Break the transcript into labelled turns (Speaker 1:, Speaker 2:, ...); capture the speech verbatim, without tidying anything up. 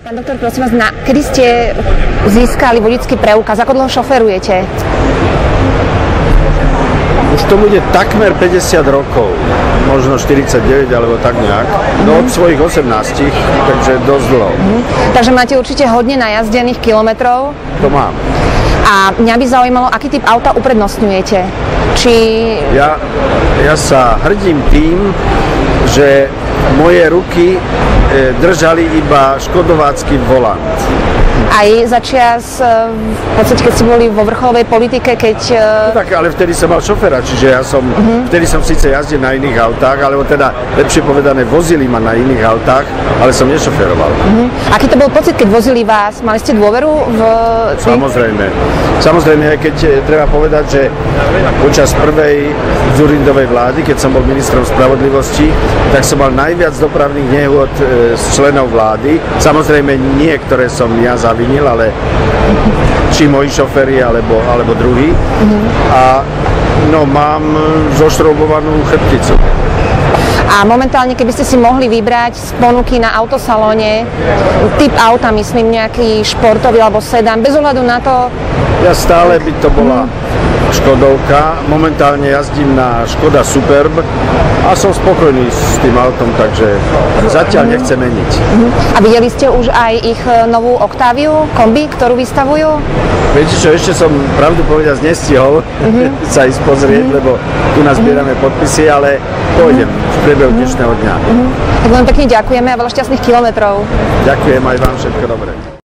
Speaker 1: Pán doktor, prosím vás, na, kedy ste získali vodický preukaz? Ako dlho šoferujete?
Speaker 2: Už to bude takmer päťdesiat rokov, možno štyridsaťdeväť alebo tak nejak, no od svojich osemnástich, takže dosť dlho.
Speaker 1: Mm. Takže máte určite hodne najazdených kilometrov.
Speaker 2: To mám.
Speaker 1: A mňa by zaujímalo, aký typ auta uprednostňujete? Či...
Speaker 2: Ja, ja sa hrdím tým, že moje ruky e, držali iba škodovácky volant.
Speaker 1: Aj za čias, v podstate, keď ste boli vo vrcholovej politike, keď...
Speaker 2: No tak, ale vtedy som mal šoféra, čiže ja som, uh-huh. vtedy som síce jazdil na iných autách, alebo teda, lepšie povedané, vozili ma na iných autách, ale som nešoféroval. Uh-huh.
Speaker 1: Aký to bol pocit, keď vozili vás? Mali ste dôveru v...
Speaker 2: Samozrejme. Samozrejme, aj keď treba povedať, že počas prvej Dzurindovej vlády, keď som bol ministrom spravodlivosti, tak som mal najviac dopravných nehôd z členov vlády. Samozrejme, nie, ktoré som ja zavinil, ale či moji šoféri, alebo, alebo druhí. Mm-hmm. A no, mám zošroubovanú chrbticu.
Speaker 1: A momentálne, keby ste si mohli vybrať z ponuky na autosalóne, typ auta, myslím, nejaký športový alebo sedán, bez ohľadu na to...
Speaker 2: Ja stále by to bola Škodovka. Momentálne jazdím na Škoda Superb a som spokojný s tým autom, takže zatiaľ nechcem meniť.
Speaker 1: A videli ste už aj ich novú Octaviu, kombi, ktorú vystavujú?
Speaker 2: Viete čo, ešte som pravdu povedať nestihol uh-huh. sa ísť pozrieť, uh-huh. lebo tu nás zbierame podpisy, ale pôjdem v priebehu dnešného dňa.
Speaker 1: Uh-huh. Tak veľmi pekne ďakujeme a veľa šťastných kilometrov.
Speaker 2: Ďakujem aj vám, všetko dobré.